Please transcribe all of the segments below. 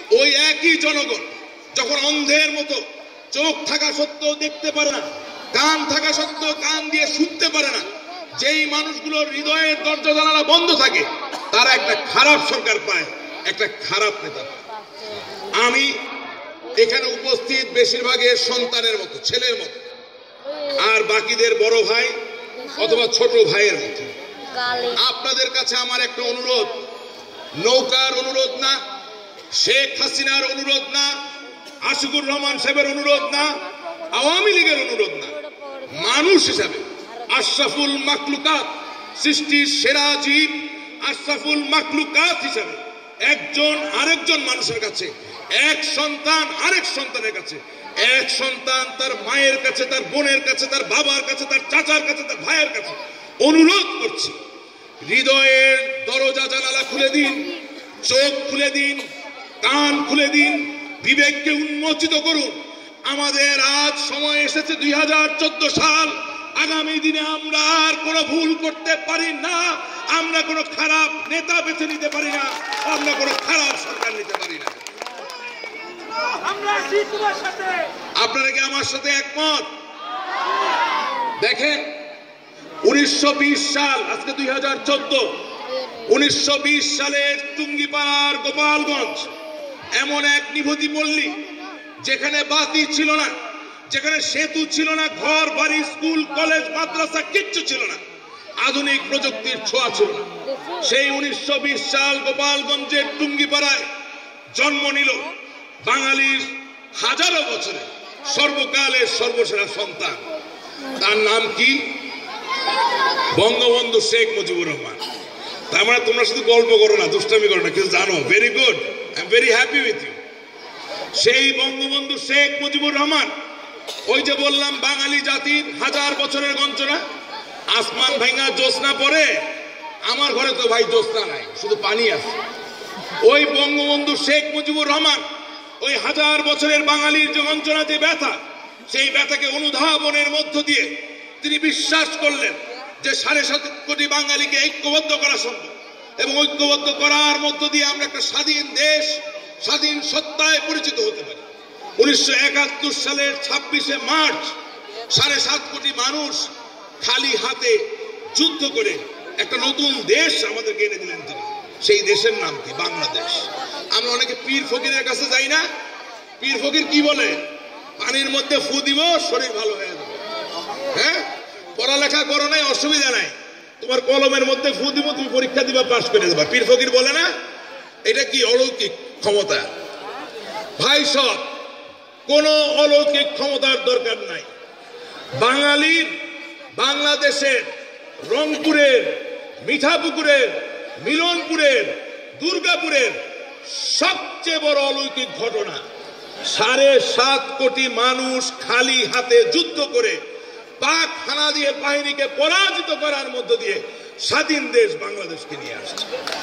ওই একই জনগণ যখন অন্ধের মতো চোখ থাকা সত্ত্বেও দেখতে পারে না, কান থাকা সত্ত্বেও কান দিয়ে শুনতে পারে না, যেই মানুষগুলোর হৃদয়ের দরজা জানালা বন্ধ থাকে, তারা একটা খারাপ সরকার পায়, একটা খারাপ নেতা। আমি এখানে উপস্থিত বেশিরভাগের সন্তানের মতো, ছেলের মতো, আর বাকিদের বড় ভাই অথবা ছোট ভাইয়ের মতো। আপনাদের কাছে আমার একটা অনুরোধ, নৌকার অনুরোধ না, শেখ হাসিনার অনুরোধ না, আশিকুর রহমান সাহেবের অনুরোধ না, আওয়ামী লীগের অনুরোধ না, মানুষ হিসাবে আশরাফুল মাখলুকাত, সৃষ্টির সেরা জীব আশরাফুল মাখলুকাত হিসাবে একজন আরেকজন মানুষের কাছে, এক সন্তান আরেক সন্তানের কাছে, এক সন্তান তার মায়ের কাছে, তার বোনের কাছে, তার বাবার কাছে, তার চাচার কাছে, তার ভাইয়ের কাছে অনুরোধ করছি, হৃদয়ের দরজা জানালা খুলে দিন, চোখ খুলে দিন, কান খুলে দিন, বিবেককে উন্মোচিত করুন। আমাদের আজ সময় এসেছে 2014 সাল, আগামী দিনে আমরা আর কোনো ভুল করতে পারি না, আমরা কোনো খারাপ নেতা বেছে নিতে পারি না, আমরা কোনো খারাপ সরকার নিতে পারি না। আপনারা কি আমার সাথে একমত? দেখেন 1920 সাল, আজকে 2014, 1920 সালের টুঙ্গিপাড়ার গোপালগঞ্জ এমন এক নিভৃত পল্লী যেখানে বাতি ছিল না, যেখানে সেতু ছিল না, ঘর বাড়ি স্কুল কলেজ মাদ্রাসা কিচ্ছু ছিল না, আধুনিক প্রযুক্তির ছোঁয়া ছিল না। সেই 1920 সাল গোপালগঞ্জের টুঙ্গিপাড়ায় জন্ম নিল বাঙালির হাজারো বছরে সর্বকালের সর্বসেরা সন্তান। তার নাম কি? বঙ্গবন্ধু শেখ মুজিবুর রহমান। তার মানে তোমরা শুধু গল্প করো না, দুষ্টামি করো না, কিন্তু জানো। Very good, I am very happy with you. সেই বঙ্গবন্ধু শেখ মুজিবুর রহমান, ওই যে বললাম বাঙালি জাতির হাজার বছরের গঞ্জনা, আসমান ভাঙা জ্যোৎস্না পড়ে, আমার ঘরে তো ভাই জ্যোৎস্না নাই, শুধু পানি আছে। ওই বঙ্গবন্ধু শেখ মুজিবুর রহমান ওই হাজার বছরের বাঙালির যে গঞ্জনা, যে ব্যথা, সেই ব্যথাকে অনুধাবনের মধ্য দিয়ে তিনি বিশ্বাস করলেন যে 7.5 কোটি বাঙালিকে ঐক্যবদ্ধ করা সম্ভব, এবং ঐক্যবদ্ধ করার মধ্য দিয়ে আমরা একটা স্বাধীন দেশ, স্বাধীন সত্তায় পরিচিত হতে পারি। 1971 সালের 26শে মার্চ 7.5 কোটি মানুষ খালি হাতে যুদ্ধ করে একটা নতুন দেশ আমাদেরকে এনে দিলেন তিনি। সেই দেশের নাম কি? বাংলাদেশ। আমরা অনেকে পীর ফকিরের কাছে যাই না? পীর ফকির কি বলে? পানির মধ্যে ফু দিব, শরীর ভালো হয়ে যাবে। হ্যাঁ, পড়ালেখা করো নাই, অসুবিধা নাই, তোমার কলমের মধ্যে ফু দিব, তুমি পরীক্ষা দিবা, পাস করে দেবা। পীর ফকির বলে না? এটা কি অলৌকিক ক্ষমতা? ভাই সব, কোন অলৌকিক ক্ষমতার দরকার নাই। বাঙালির, বাংলাদেশের রংপুরের, মিঠাপুকুরের, মিলনপুরের, দুর্গাপুরের সবচেয়ে বড় অলৌকিক ঘটনা, 7.5 কোটি মানুষ খালি হাতে যুদ্ধ করে পাক হানাদার বাহিনীকে পরাজিত করার মধ্য দিয়ে স্বাধীন দেশ বাংলাদেশকে নিয়ে আসছে।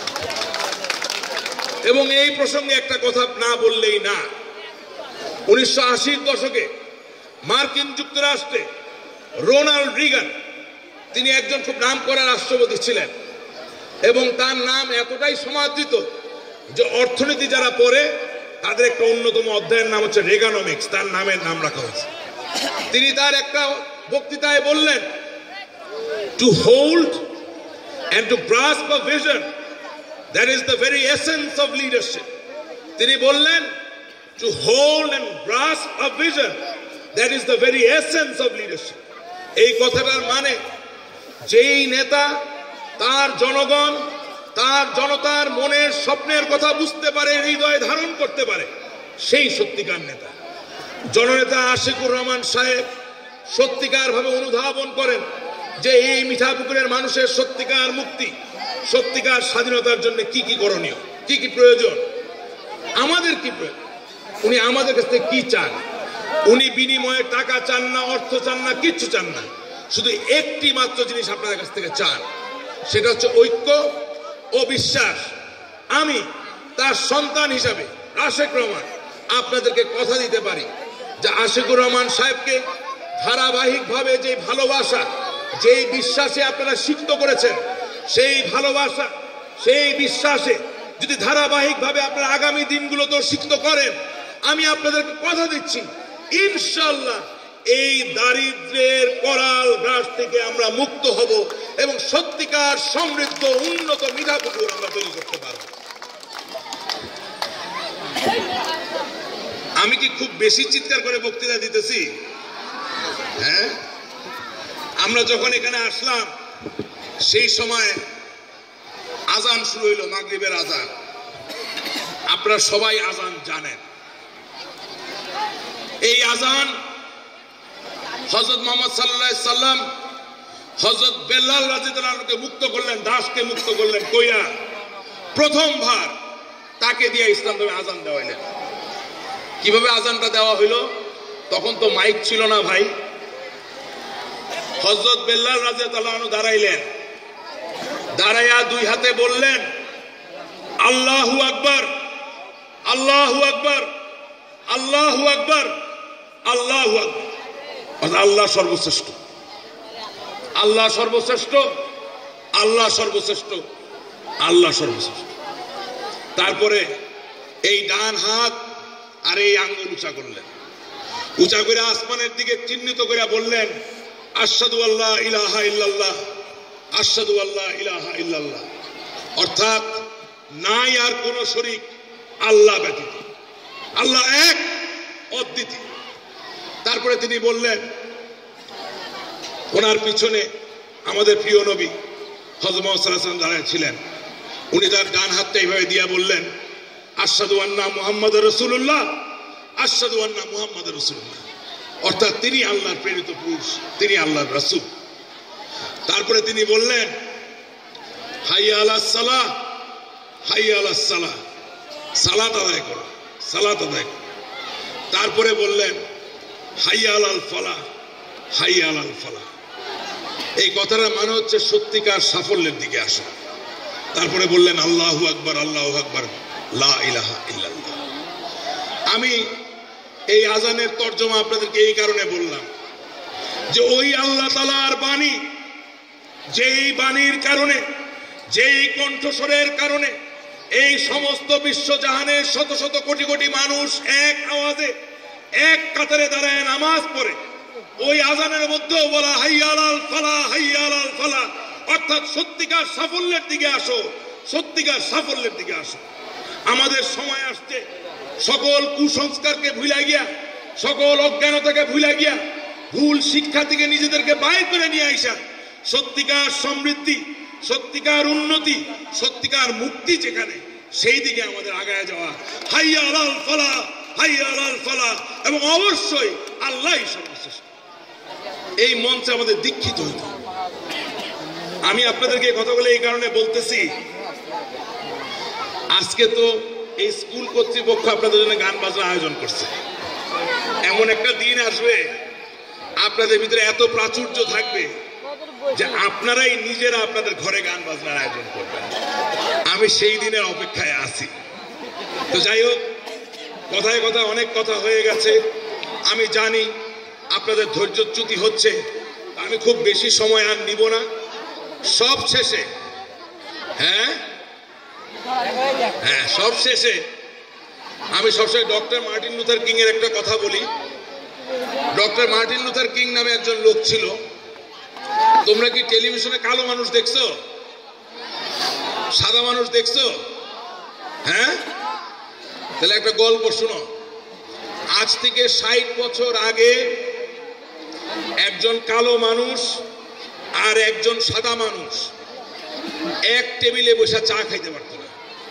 এবং এই প্রসঙ্গে একটা কথা না বললেই না, 1980-র দশকে মার্কিন যুক্তরাষ্ট্রে রোনাল্ড রিগান, তিনি একজন খুব নামকরা রাষ্ট্রপতি ছিলেন, এবং তার নাম এতটাই সমাদৃত যে অর্থনীতি যারা পড়ে তাদের একটা অন্যতম অধ্যায়ের নাম হচ্ছে রেগানোমিক্স, তার নামের নাম রাখা হয়েছে। তিনি তার একটা বক্তৃতায় বললেন, to hold and to grasp a vision, that is the very essence of leadership. তিনি বললেন, to hold and grasp a vision, that is the very essence of leadership. এই কথাটার মানে, যেই নেতা তার জনগণ, তার জনতার মনের স্বপ্নের কথা বুঝতে পারে, হৃদয়ে ধারণ করতে পারে, সেই সত্যিকার নেতা। জননেতা আশিকুর রহমান সাহেব সত্যিকার ভাবে অনুধাবন করেন যে এই মিঠাপুকুরের মানুষের সত্যিকার মুক্তি, সত্যিকার স্বাধীনতার জন্য কি কি করণীয়, কি কি প্রয়োজন, আমাদের কি প্রয়োজন, উনি আমাদের কাছ থেকে কি চান। উনি বিনিময়ে টাকা চান না, অর্থ চান না, কিচ্ছু চান না, শুধু একটি মাত্র জিনিস আপনাদের কাছ থেকে চান, সেটা হচ্ছে ঐক্য ও বিশ্বাস। আমি তার সন্তান হিসাবে আশিক রহমান আপনাদেরকে কথা দিতে পারি যে আশিকুর রহমান সাহেবকে ধারাবাহিকভাবে যে ভালোবাসা, যেই বিশ্বাসে আপনারা সিক্ত করেছেন, সেই ভালোবাসা, সেই বিশ্বাসে যদি ধারাবাহিকভাবে আপনারা আগামী দিনগুলোতে শিক্ষিত করেন, আমি আপনাদেরকে কথা দিচ্ছি ইনশাআল্লাহ এই দারিদ্র্যের করাল গ্রাস থেকে আমরা মুক্ত হব এবং সত্যিকার সমৃদ্ধ উন্নত মিঠাপুকুর আমরা তৈরি করতে পারব। আমি কি খুব বেশি চিৎকার করে বক্তৃতা দিতেছি? হ্যাঁ, আমরা যখন এখানে আসলাম সেই সময় আজান শুরু হইল, মাগরিবের আজান। আপনারা সবাই আজান জানেন। এই আজান হযরত মুহাম্মদ সাল্লাল্লাহু আলাইহি সাল্লাম হযরত বেলাল রাদিয়াল্লাহু আনহুকে মুক্ত করলেন, দাসকে মুক্ত করলেন কইরা প্রথমবার তাকে দিয়ে ইসলাম ধর্মে আজান দেওয়াইলেন। কিভাবে আজানটা দেওয়া হইল? তখন তো মাইক ছিল না ভাই। হযরত বেলাল রাদিয়াল্লাহু আনহু দাঁড়াইলেন, দাঁড়াইয়া দুই হাতে বললেন আল্লাহু আকবার, আল্লাহু আকবার, আল্লাহু আকবার, আল্লাহু আকবার। আল্লাহ সর্বশ্রেষ্ঠ, আল্লাহ সর্বশ্রেষ্ঠ, আল্লাহ সর্বশ্রেষ্ঠ, আল্লাহ সর্বশ্রেষ্ঠ। তারপরে এই ডান হাত আর এই আঙ্গুল উঁচা করলেন, উঁচা করে আসমানের দিকে চিহ্নিত করে বললেন আশহাদু আল্লা ইলাহা ইল্লাল্লাহ, আশহাদু আল্লা ইলাহা ইল্লাল্লাহ। অর্থাৎ নাই আর কোন শরীক আল্লাহ ব্যতীত, আল্লাহ এক, অদ্বিতীয়। তারপরে তিনি বললেন, ওনার পিছনে আমাদের প্রিয় নবী হযরত মুহাম্মদ সাল্লাল্লাহু আলাইহি ওয়াসাল্লাম দাঁড়ায় ছিলেন। উনি তার ডান হাতটা এইভাবে দিয়ে বললেন আশহাদু আন্না মুহাম্মাদুর রাসূলুল্লাহ, আশহাদু আন্না মুহাম্মাদুর রাসূলুল্লাহ। অর্থাৎ তিনি আল্লাহর প্রেরিত পুরুষ, তিনি আল্লাহর রাসূল। তারপরে তিনি বললেন হাইয়া আলাস সালাহ, হাইয়া আলাস সালাহ, সালাত আদায় করো, সালাত আদায় করো। তারপরে বললেন হাইয়া আলাল ফালাহ, হাইয়া আলাল ফালাহ। এই কথাটার মানে হচ্ছে সত্যিকার সাফল্যের দিকে আসা। তারপরে বললেন আল্লাহু আকবার, আল্লাহু আকবার, লা ইলাহা ইল্লাল্লাহ। আমি এই আজানের তর্জমা আপনাদেরকে এই কারণে বললাম যে ওই আল্লাহ তাআলার বাণী, যেই বাণীর কারণে, যেই কণ্ঠস্বরের কারণে এই সমস্ত বিশ্বজাহানের শত শত কোটি কোটি মানুষ এক আওয়াজে এক কাতারে দাঁড়ায় নামাজ পড়ে, ওই আজানের মধ্যেও বলা হাইয়া আলাল ফালাহ, হাইয়া আলাল ফালাহ। অর্থাৎ সত্যিকার সাফল্যের দিকে আসো, সত্যিকার সাফল্যের দিকে আসো। আমাদের সময় আসছে সকল কুসংস্কারকে ভুলে গিয়া, সকল অজ্ঞানতাকে ভুলে গিয়া, ভুল শিক্ষা থেকে নিজেদেরকে বাইর করে নিয়ে আইসা সত্যিকার সমৃদ্ধি, সত্যিকার উন্নতি, সত্যিকার মুক্তি যেখানে, সেই দিকে আমাদের আগায় যাওয়া। হাইয়া আলাল ফালাহ, হাইয়া আলাল ফালাহ। এবং অবশ্যই আল্লাহই সর্বশ্রেষ্ঠ। এই মঞ্চে আমাদের দীক্ষিত হইতে হবে। আমি আপনাদেরকে কথাগুলো এই কারণে বলতেছি, আজকে তো এই স্কুল কর্তৃপক্ষ আপনাদের জন্য গান বাজনা আয়োজন করছে। এমন একটা দিন আসবে আপনাদের ভিতরে এত প্রাচুর্য থাকবে যে আপনারাই নিজেরা আপনাদের ঘরে গান বাজনার আয়োজন করবেন। আমি সেই দিনের অপেক্ষায় আছি। তো যাই হোক, কথায় কথায় অনেক কথা হয়ে গেছে। আমি জানি আপনাদের ধৈর্যচ্যুতি হচ্ছে। আমি খুব বেশি সময় আর নিব না। সব শেষে সব শেষে আমি সবসময় ডক্টর মার্টিন লুথার কিং এর একটা কথা বলি। ডক্টর মার্টিন লুথার কিং নামে একজন লোক ছিল। তোমরা কি টেলিভিশনে কালো মানুষ দেখছো? সাদা মানুষ দেখছো? হ্যাঁ, তাহলে একটা গল্প শুনো। আজ থেকে 60 বছর আগে একজন কালো মানুষ আর একজন সাদা মানুষ এক টেবিলে বসে চা খাইতে পারত না।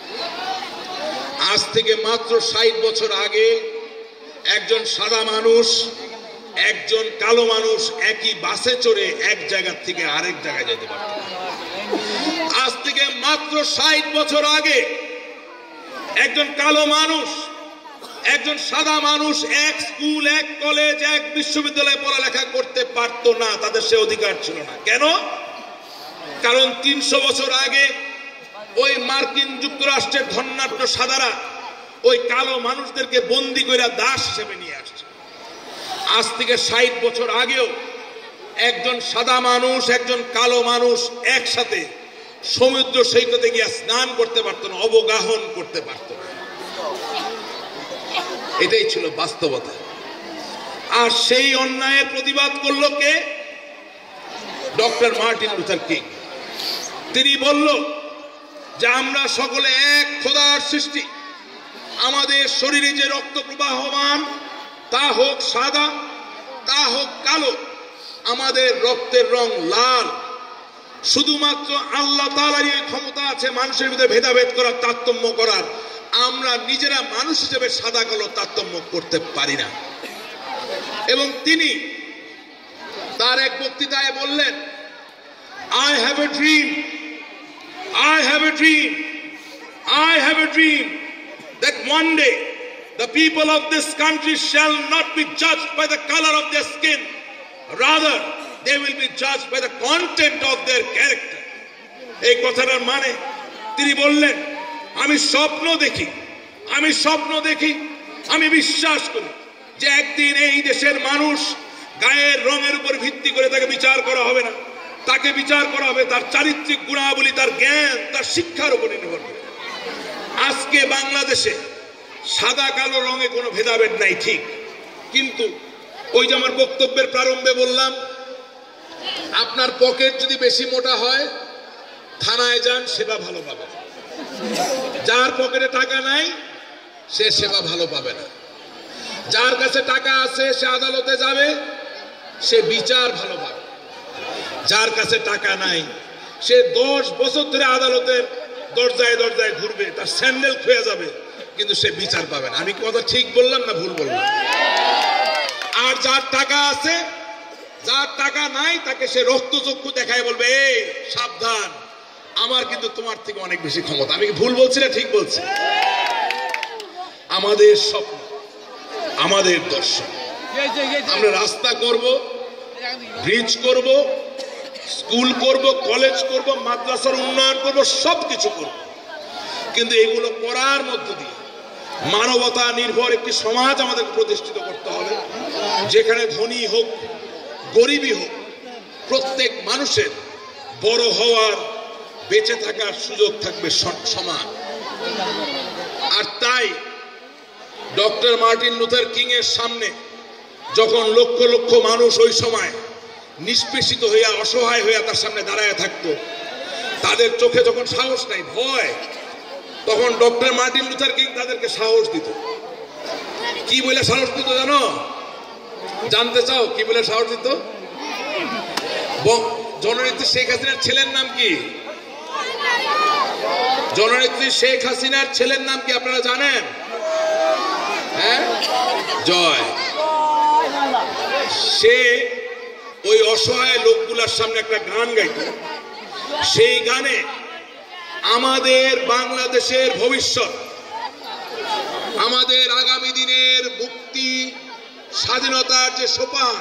আজ থেকে মাত্র 60 বছর আগে একজন সাদা মানুষ, একজন কালো মানুষ একই বাসে চড়ে এক জায়গা থেকে আরেক জায়গায় যেতে পারত। আজ থেকে মাত্র 60 বছর আগে একজন কালো মানুষ, একজন সাদা মানুষ এক স্কুল, এক কলেজ, এক বিশ্ববিদ্যালয়ে পড়ালেখা করতে পারত না। তাদের সে অধিকার ছিল না। কেন? কারণ 300 বছর আগে ওই মার্কিন যুক্তরাষ্ট্রের ধন্যাঢ্য সাদারা ওই কালো মানুষদেরকে বন্দি করে দাস হিসেবে নিয়ে আসছে। আজ থেকে 60 বছর আগেও একজন সাদা মানুষ, একজন কালো মানুষ একসাথে সমুদ্র সৈকতে গিয়ে স্নান করতে পারত না, অবগাহন করতে পারত না। এটাই ছিল বাস্তবতা। আর সেই অন্যায়ের প্রতিবাদ করলো কে? Doctor Martin Luther King. তিনি বলল যে আমরা সকলে এক খোদার সৃষ্টি, আমাদের শরীরে যে রক্ত প্রবাহমান তা হোক সাদা তা হোক কালো, আমাদের রক্তের রং লাল। শুধুমাত্র আল্লাহ তাআলারই ক্ষমতা আছে মানুষের ভিতরে ভেদাভেদ করার, তারতম্য করার। আমরা নিজেরা মানুষ হিসেবে সাদা কালো তারতম্য করতে পারি না। এবং তিনি তার এক বক্তৃতায় বললেন, I have a dream, I have a dream, I have a dream that one day the people of this country shall not be judged by the color of their skin, rather they will be judged by the content of their character. এই কথাটার মানে তিনি বললেন, আমি স্বপ্ন দেখি, আমি বিশ্বাস করি যে একদিন এই দেশের মানুষ গায়ের রঙের উপর ভিত্তি করে তাকে বিচার করা হবে না, তাকে বিচার করা হবে তার চারিত্রিক গুণাবলী, তার জ্ঞান, তার শিক্ষার উপর নির্ভর করে। আজকে বাংলাদেশে সাদা কালো রঙে কোনো ভেদাভেদ নাই, ঠিক, কিন্তু ওই যে আমার বক্তব্যের প্রারম্ভে বললাম, আপনার পকেট যদি বেশি মোটা হয় থানায় যান, সেবা ভালো পাবেন। যার পকেটে টাকা নাই সে সেবা ভালো পাবে না। যার কাছে টাকা আছে সে আদালতে যাবে, সে বিচার ভালো পাবে। যার কাছে টাকা নাই সে 10 বছর ধরে আদালতের দরজায় দরজায় ঘুরবে, তার স্যান্ডেল খুয়ে যাবে, কিন্তু সে বিচার পাবে না। আমি কথা ঠিক বললাম না ভুল বললাম? আর যার টাকা আছে, যার টাকা নাই, তাকে সে রক্তচক্ষু দেখায় বলবে, এই সাবধান, আমার কিন্তু তোমার থেকে অনেক বেশি ক্ষমতা। আমি কি ভুল বলছি না ঠিক বলছি? আমাদের স্বপ্ন, আমাদের দর্শন, আমরা রাস্তা করব, ব্রিজ করব, স্কুল করব, কলেজ করব, মাদ্রাসার উন্নয়ন করব, সবকিছু করব, কিন্তু এগুলো করার মধ্য দিয়ে মানবতা নির্ভর একটি সমাজ আমাদের প্রতিষ্ঠিত করতে হবে, যেখানে ধনী হোক গরিবই হোক প্রত্যেক মানুষের বড় হওয়ার, বেঁচে থাকার সুযোগ থাকবে সমান। আর তাই ডক্টর মার্টিন লুথার কিং এর সামনে যখন লক্ষ লক্ষ মানুষ ওই সময় নিষ্পেষিত হইয়া, অসহায় হইয়া তার সামনে দাঁড়ায় থাকতো, তাদের চোখে যখন সাহস নাই, ভয়, তখন ডক্টর মার্টিন লুথার কিং তাদেরকে সাহস দিত। কি বলে সাহস দিত জানো? জানতে চাও কি বলে সাহস দিত? জননেত্রী শেখ হাসিনার ছেলের নাম কি? জননেত্রী শেখ হাসিনার ছেলের নাম কি আপনারা জানেন? হ্যাঁ, জয়। সে ওই অসহায় লোকগুলার সামনে একটা গান গাইত। সেই গানে আমাদের বাংলাদেশের ভবিষ্যৎ, আমাদের আগামী দিনের মুক্তি, স্বাধীনতার যে সোপান,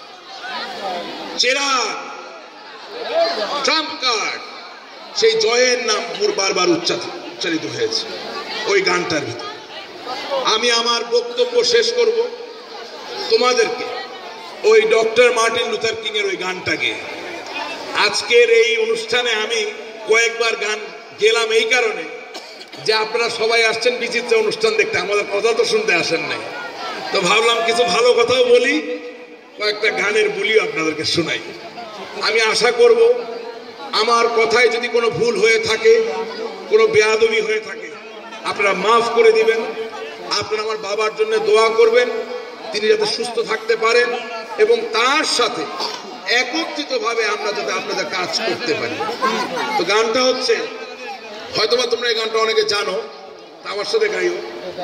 চেরাগ, ট্রাম্প কার্ড, সেই জয়ের নাম বারবার উচ্চারিত হয়েছে ওই গানটার ভিতরে। আমি আমার বক্তব্য শেষ করব তোমাদেরকে ওই ডক্টর মার্টিন লুথার কিং এর ওই গানটাকে। আজকের এই অনুষ্ঠানে আমি কয়েকবার গান গেলাম এই কারণে যে আপনারা সবাই আসছেন বিচিত্র অনুষ্ঠান দেখতে, আমাদের কথা তো শুনতে আসেন নাই, তো ভাবলাম কিছু ভালো কথাও বলি, কয়েকটা গানের বলিও আপনাদেরকে শোনাই। আমি আশা করব আমার কথায় যদি কোনো ভুল হয়ে থাকে, কোনো বেয়াদবি হয়ে থাকে, আপনারা মাফ করে দিবেন। আপনারা আমার বাবার জন্য দোয়া করবেন, তিনি যাতে সুস্থ থাকতে পারেন এবং তার সাথে একত্রিতভাবে আমরা যাতে আপনাদের কাজ করতে পারি। তো গানটা হচ্ছে, হয়তোবা তোমরা এই গানটা অনেকে জানো, আমার সাথে গাইও,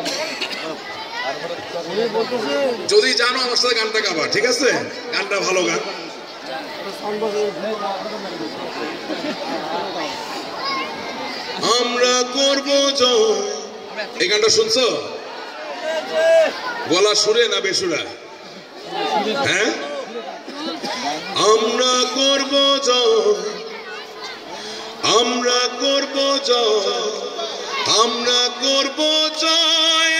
যদি জানো আমার সাথে গানটা গাবা, ঠিক আছে? গানটা ভালো গান। আমরা করব জয়, এই গানটা শুনছো? গলা সুরে না বেসুরা? হ্যাঁ, আমরা করব জয়, আমরা করব জয়, আমরা করব জয়,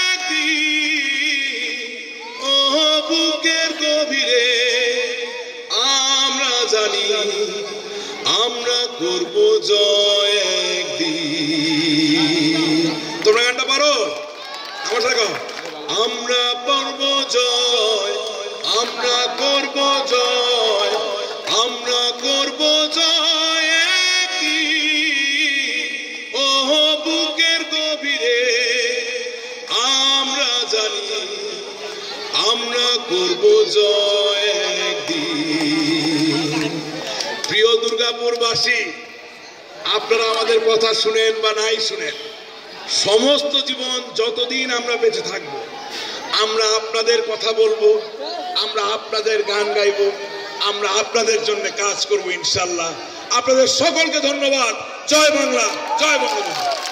ও বুকের গভীরে আমরা জানি আমরা করব জয় একদিন। তোমরা গানটা পারো? আমার সাথে গাও। আমরা পারব জয়, আমরা করব জয়, আমরা করব জয় একদিন। ওহ বুকের গভীরে আমরা জানি আমরা করব জয় একদিন। প্রিয় দুর্গাপুরবাসী, আপনারা আমাদের কথা শুনেন বা নাই শুনেন, সমস্ত জীবন যতদিন আমরা বেঁচে থাকব আমরা আপনাদের কথা বলবো, আমরা আপনাদের গান গাইব, আমরা আপনাদের জন্য কাজ করব ইনশাল্লাহ। আপনাদের সকলকে ধন্যবাদ। জয় বাংলা, জয় বঙ্গবন্ধু।